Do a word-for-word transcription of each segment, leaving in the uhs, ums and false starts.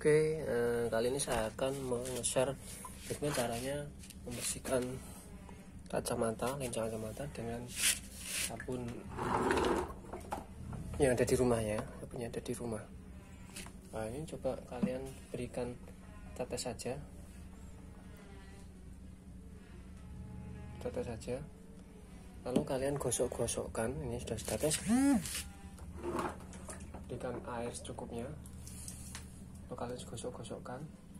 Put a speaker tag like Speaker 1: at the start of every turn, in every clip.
Speaker 1: Oke, eh, kali ini saya akan men-share bagaimana caranya membersihkan kacamata, lensa kacamata dengan sabun yang ada di rumah ya, sabun yang ada di rumah. Nah, ini coba kalian berikan tetes saja, tetes saja. Lalu kalian gosok-gosokkan, ini sudah tetes. Berikan air secukupnya. Lalu kalian gosok-gosokkan.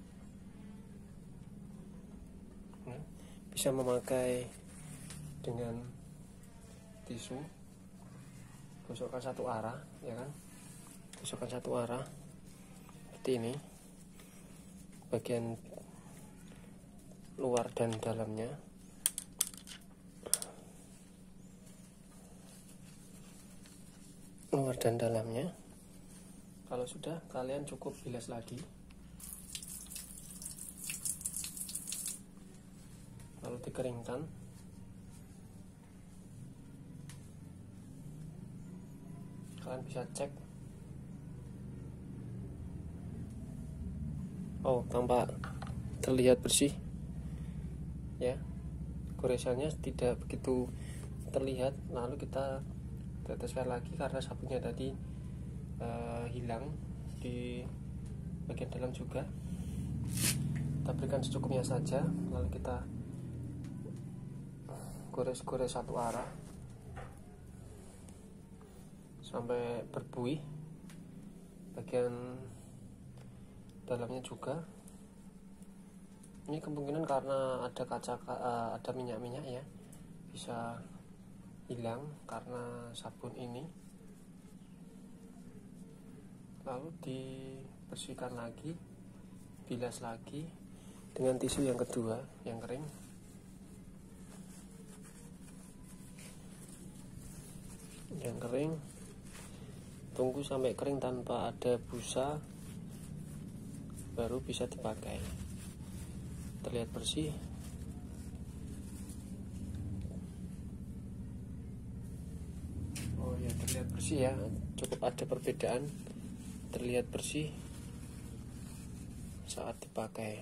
Speaker 1: Nah, bisa memakai dengan tisu, gosokkan satu arah, ya kan? Gosokkan satu arah seperti ini, bagian luar dan dalamnya. Luar dan dalamnya. Kalau sudah, kalian cukup bilas lagi, lalu dikeringkan. Kalian bisa cek. Oh, tampak terlihat bersih ya, goresannya tidak begitu terlihat. Lalu kita teteskan lagi karena sabunnya tadi uh, hilang di bagian dalam juga. Kita berikan secukupnya saja, lalu kita gores-gores satu arah sampai berbuih bagian dalamnya juga. Ini kemungkinan karena ada kaca, uh, ada minyak-minyak ya, bisa hilang karena sabun ini. Lalu dibersihkan lagi, bilas lagi dengan tisu yang kedua yang kering. Yang kering, tunggu sampai kering tanpa ada busa, baru bisa dipakai. Terlihat bersih. Oh ya, terlihat bersih ya, cukup ada perbedaan. Terlihat bersih saat dipakai.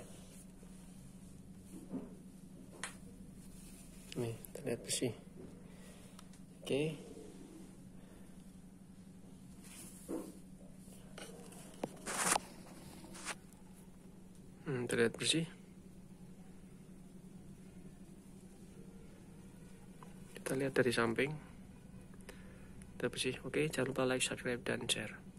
Speaker 1: Nih, terlihat bersih. Oke. Hmm, terlihat bersih. Kita lihat dari samping. Terlihat bersih. Oke, jangan lupa like, subscribe, dan share.